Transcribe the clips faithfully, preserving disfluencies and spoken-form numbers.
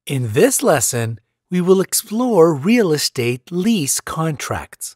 In this lesson, we will explore real estate lease contracts.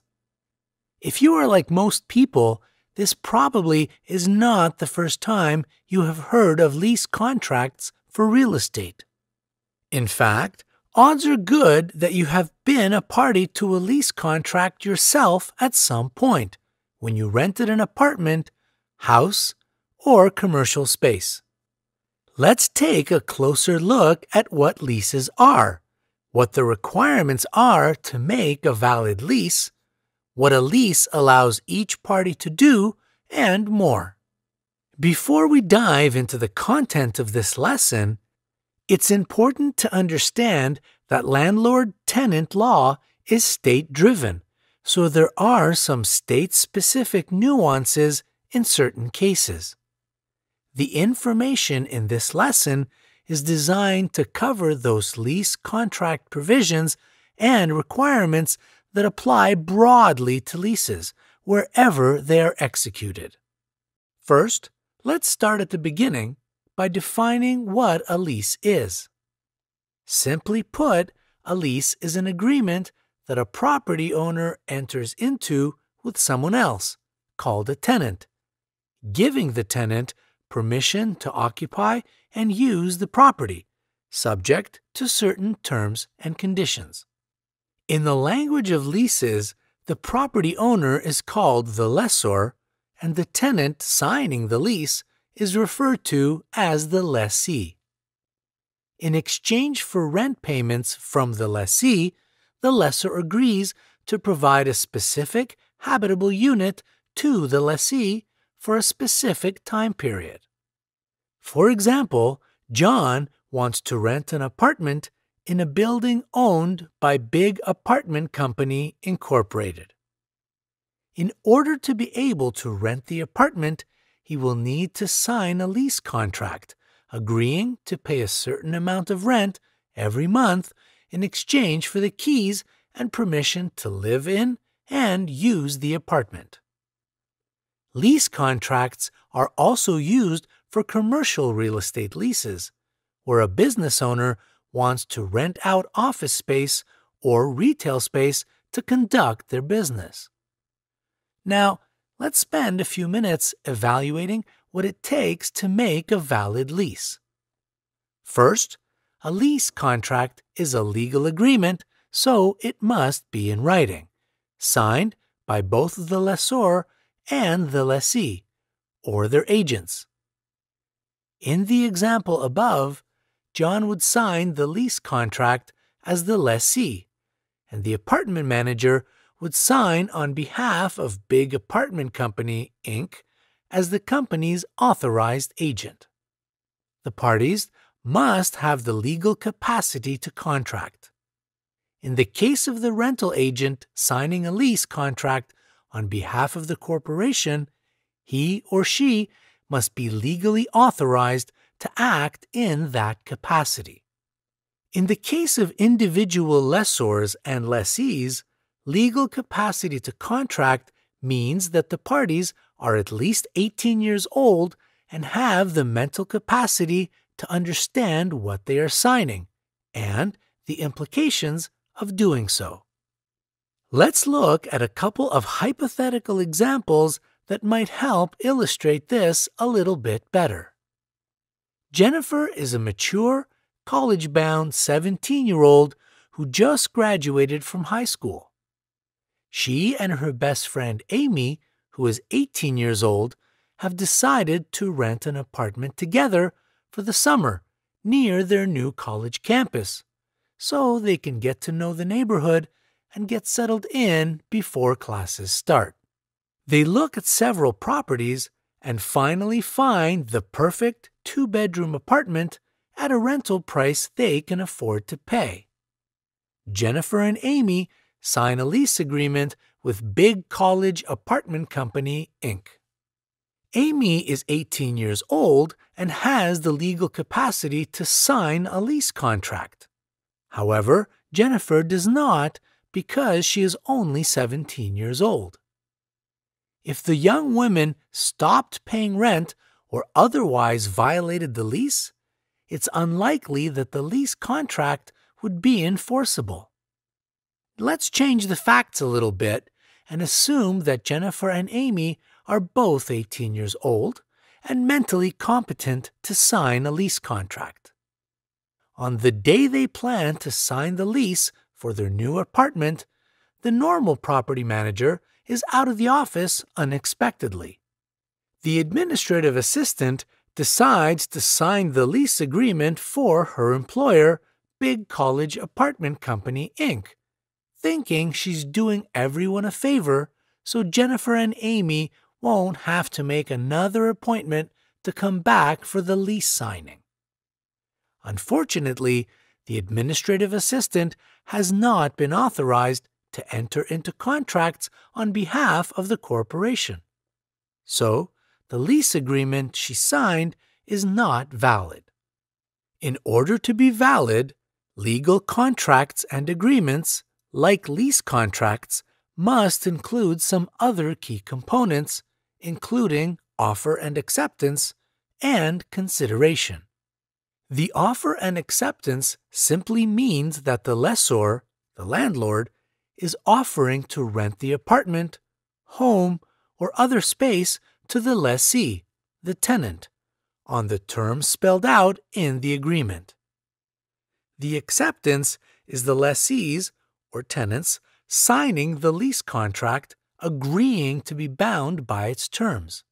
If you are like most people, this probably is not the first time you have heard of lease contracts for real estate. In fact, odds are good that you have been a party to a lease contract yourself at some point when you rented an apartment, house, or commercial space. Let's take a closer look at what leases are, what the requirements are to make a valid lease, what a lease allows each party to do, and more. Before we dive into the content of this lesson, it's important to understand that landlord-tenant law is state-driven, so there are some state-specific nuances in certain cases. The information in this lesson is designed to cover those lease contract provisions and requirements that apply broadly to leases wherever they are executed. First, let's start at the beginning by defining what a lease is. Simply put, a lease is an agreement that a property owner enters into with someone else, called a tenant, giving the tenant permission to occupy and use the property, subject to certain terms and conditions. In the language of leases, the property owner is called the lessor, and the tenant signing the lease is referred to as the lessee. In exchange for rent payments from the lessee, the lessor agrees to provide a specific habitable unit to the lessee for a specific time period. For example, John wants to rent an apartment in a building owned by Big Apartment Company, Incorporated. In order to be able to rent the apartment, he will need to sign a lease contract, agreeing to pay a certain amount of rent every month in exchange for the keys and permission to live in and use the apartment. Lease contracts are also used for commercial real estate leases, where a business owner wants to rent out office space or retail space to conduct their business. Now, let's spend a few minutes evaluating what it takes to make a valid lease. First, a lease contract is a legal agreement, so it must be in writing, signed by both the lessor and the lessee, or their agents. In the example above, John would sign the lease contract as the lessee, and the apartment manager would sign on behalf of Big Apartment Company, Incorporated as the company's authorized agent. The parties must have the legal capacity to contract. In the case of the rental agent signing a lease contract on behalf of the corporation, he or she must be legally authorized to act in that capacity. In the case of individual lessors and lessees, legal capacity to contract means that the parties are at least eighteen years old and have the mental capacity to understand what they are signing and the implications of doing so. Let's look at a couple of hypothetical examples that might help illustrate this a little bit better. Jennifer is a mature, college-bound seventeen-year-old who just graduated from high school. She and her best friend Amy, who is eighteen years old, have decided to rent an apartment together for the summer near their new college campus, so they can get to know the neighborhood and get settled in before classes start. They look at several properties and finally find the perfect two-bedroom apartment at a rental price they can afford to pay. Jennifer and Amy sign a lease agreement with Big College Apartment Company, Incorporated. Amy is eighteen years old and has the legal capacity to sign a lease contract. However, Jennifer does not because she is only seventeen years old. If the young women stopped paying rent or otherwise violated the lease, it's unlikely that the lease contract would be enforceable. Let's change the facts a little bit and assume that Jennifer and Amy are both eighteen years old and mentally competent to sign a lease contract. On the day they plan to sign the lease for their new apartment, the normal property manager is out of the office unexpectedly. The administrative assistant decides to sign the lease agreement for her employer, Big College Apartment Company, Incorporated, thinking she's doing everyone a favor so Jennifer and Amy won't have to make another appointment to come back for the lease signing. Unfortunately, the administrative assistant has not been authorized to enter into contracts on behalf of the corporation. So, the lease agreement she signed is not valid. In order to be valid, legal contracts and agreements, like lease contracts, must include some other key components, including offer and acceptance and consideration. The offer and acceptance simply means that the lessor, the landlord, is offering to rent the apartment, home, or other space to the lessee, the tenant, on the terms spelled out in the agreement. The acceptance is the lessee's or tenants signing the lease contract, agreeing to be bound by its terms.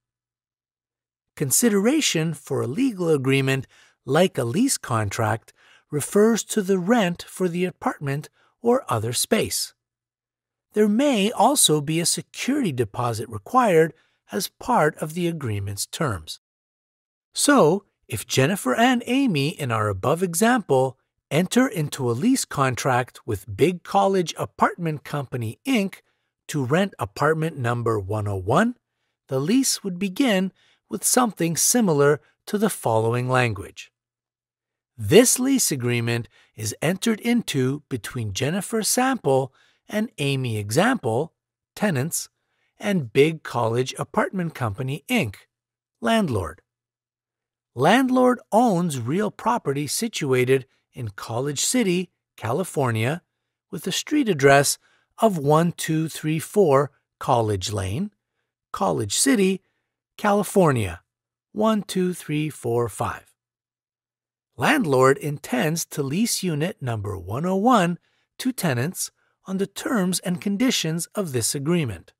Consideration for a legal agreement like a lease contract refers to the rent for the apartment or other space. There may also be a security deposit required as part of the agreement's terms. So, if Jennifer and Amy in our above example enter into a lease contract with Big College Apartment Company, Incorporated to rent apartment number one oh one, the lease would begin with something similar to the following language. This lease agreement is entered into between Jennifer Sample and Amy Example, tenants, and Big College Apartment Company, Incorporated, landlord. Landlord owns real property situated in College City, California, with a street address of one two three four College Lane, College City, California, one two three four five. Landlord intends to lease unit number one oh one to tenants on the terms and conditions of this agreement.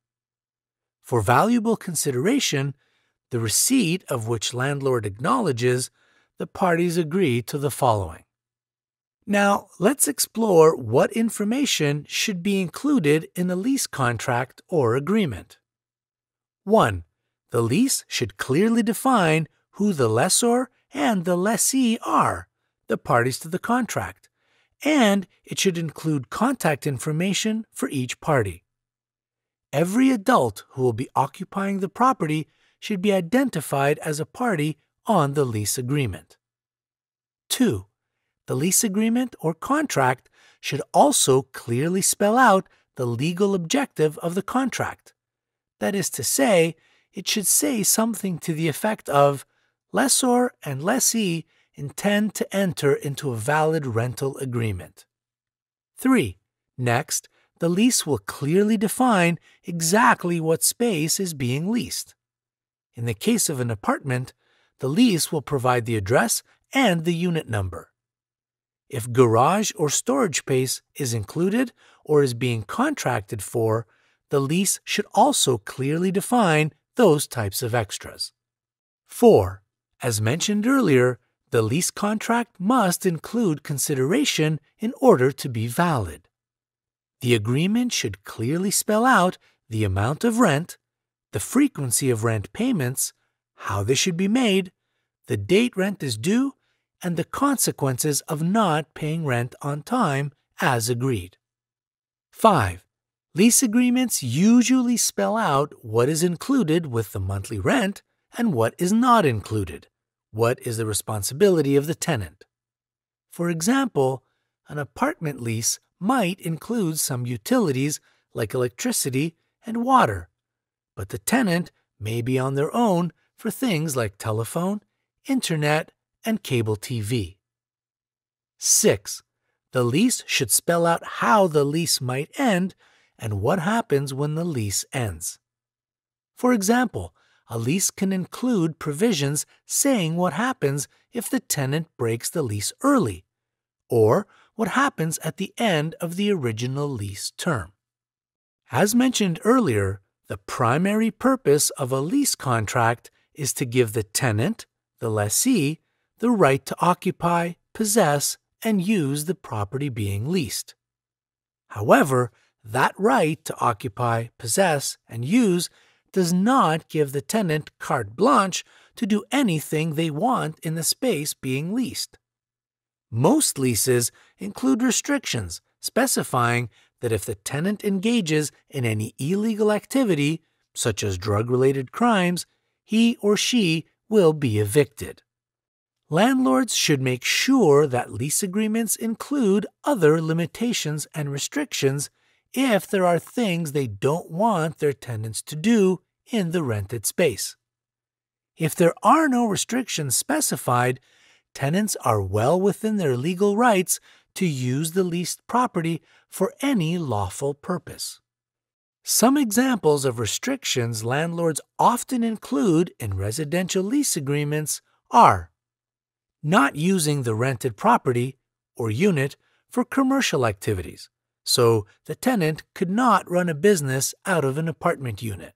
For valuable consideration, the receipt of which landlord acknowledges, the parties agree to the following. Now, let's explore what information should be included in a lease contract or agreement. one. The lease should clearly define who the lessor and the lessee are, the parties to the contract, and it should include contact information for each party. Every adult who will be occupying the property should be identified as a party on the lease agreement. two. The lease agreement or contract should also clearly spell out the legal objective of the contract. That is to say, it should say something to the effect of, lessor and lessee intend to enter into a valid rental agreement. three. Next, the lease will clearly define exactly what space is being leased. In the case of an apartment, the lease will provide the address and the unit number. If garage or storage space is included or is being contracted for, the lease should also clearly define those types of extras. four. As mentioned earlier, the lease contract must include consideration in order to be valid. The agreement should clearly spell out the amount of rent, the frequency of rent payments, how they should be made, the date rent is due, and the consequences of not paying rent on time as agreed. five. Lease agreements usually spell out what is included with the monthly rent and what is not included, what is the responsibility of the tenant. For example, an apartment lease might include some utilities like electricity and water, but the tenant may be on their own for things like telephone, internet, and cable T V. six. The lease should spell out how the lease might end and what happens when the lease ends. For example, a lease can include provisions saying what happens if the tenant breaks the lease early, or what happens at the end of the original lease term. As mentioned earlier, the primary purpose of a lease contract is to give the tenant, the lessee, the right to occupy, possess, and use the property being leased. However, that right to occupy, possess, and use does not give the tenant carte blanche to do anything they want in the space being leased. Most leases include restrictions specifying that if the tenant engages in any illegal activity, such as drug-related crimes, he or she will be evicted. Landlords should make sure that lease agreements include other limitations and restrictions if there are things they don't want their tenants to do in the rented space. If there are no restrictions specified, tenants are well within their legal rights to use the leased property for any lawful purpose. Some examples of restrictions landlords often include in residential lease agreements are not using the rented property or unit for commercial activities, so the tenant could not run a business out of an apartment unit.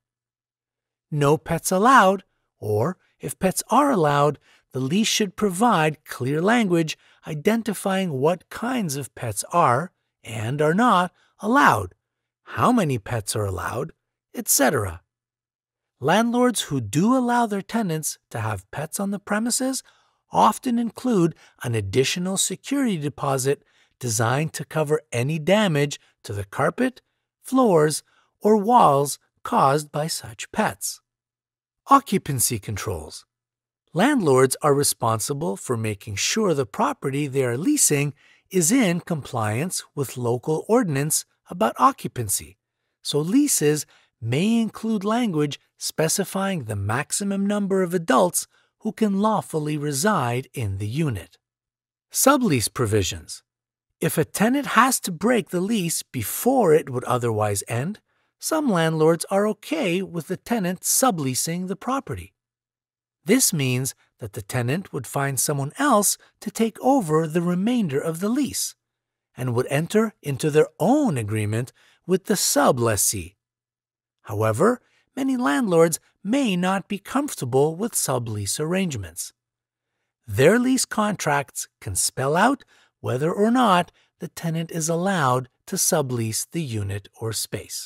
No pets allowed, or if pets are allowed, the lease should provide clear language identifying what kinds of pets are and are not allowed, how many pets are allowed, et cetera. Landlords who do allow their tenants to have pets on the premises often include an additional security deposit designed to cover any damage to the carpet, floors, or walls caused by such pets. Occupancy controls. Landlords are responsible for making sure the property they are leasing is in compliance with local ordinance about occupancy, so leases may include language specifying the maximum number of adults who can lawfully reside in the unit. Sublease provisions. If a tenant has to break the lease before it would otherwise end, some landlords are okay with the tenant subleasing the property. This means that the tenant would find someone else to take over the remainder of the lease and would enter into their own agreement with the sublessee. However, many landlords may not be comfortable with sublease arrangements. Their lease contracts can spell out whether or not the tenant is allowed to sublease the unit or space.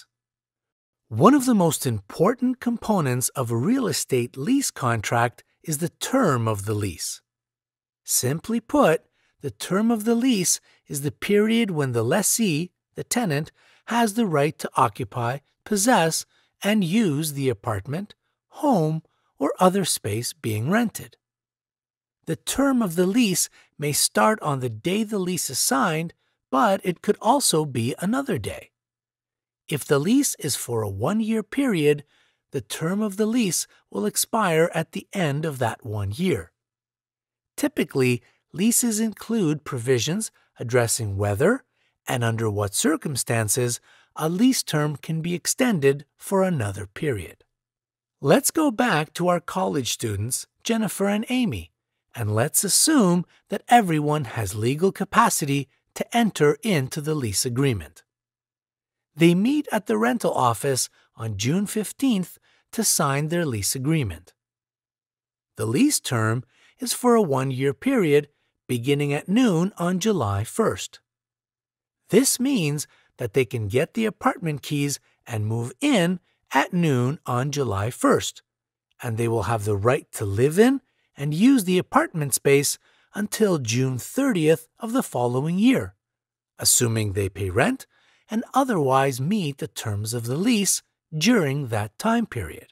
One of the most important components of a real estate lease contract is the term of the lease. Simply put, the term of the lease is the period when the lessee, the tenant, has the right to occupy, possess, and use the apartment, home, or other space being rented. The term of the lease may start on the day the lease is signed, but it could also be another day. If the lease is for a one-year period, the term of the lease will expire at the end of that one year. Typically, leases include provisions addressing whether and under what circumstances a lease term can be extended for another period. Let's go back to our college students, Jennifer and Amy, and let's assume that everyone has legal capacity to enter into the lease agreement. They meet at the rental office on June fifteenth to sign their lease agreement. The lease term is for a one-year period beginning at noon on July first. This means that they can get the apartment keys and move in at noon on July first, and they will have the right to live in and use the apartment space until June thirtieth of the following year, assuming they pay rent and otherwise meet the terms of the lease during that time period.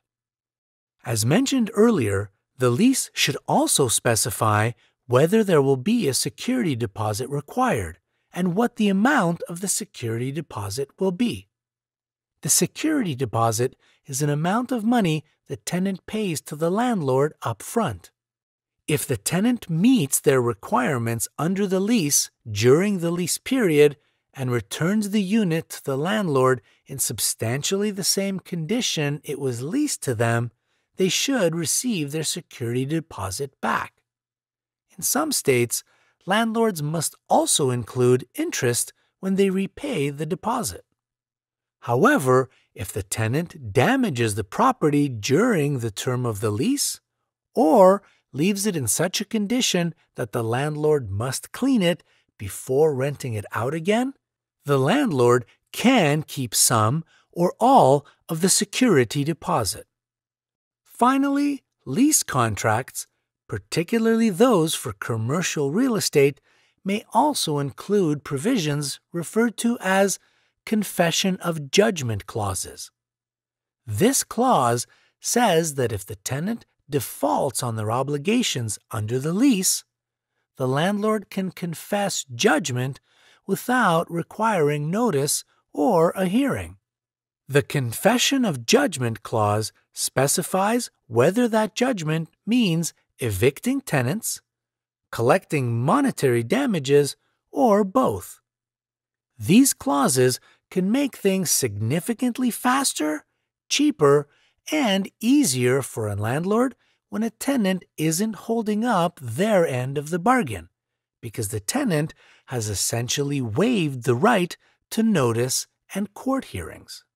As mentioned earlier, the lease should also specify whether there will be a security deposit required and what the amount of the security deposit will be. The security deposit is an amount of money the tenant pays to the landlord up front. If the tenant meets their requirements under the lease during the lease period and returns the unit to the landlord in substantially the same condition it was leased to them, they should receive their security deposit back. In some states, landlords must also include interest when they repay the deposit. However, if the tenant damages the property during the term of the lease, or leaves it in such a condition that the landlord must clean it before renting it out again, the landlord can keep some or all of the security deposit. Finally, lease contracts, particularly those for commercial real estate, may also include provisions referred to as confession of judgment clauses. This clause says that if the tenant defaults on their obligations under the lease, the landlord can confess judgment without requiring notice or a hearing. The confession of judgment clause specifies whether that judgment means evicting tenants, collecting monetary damages, or both. These clauses can make things significantly faster, cheaper, and easier for a landlord when a tenant isn't holding up their end of the bargain, because the tenant has essentially waived the right to notice and court hearings.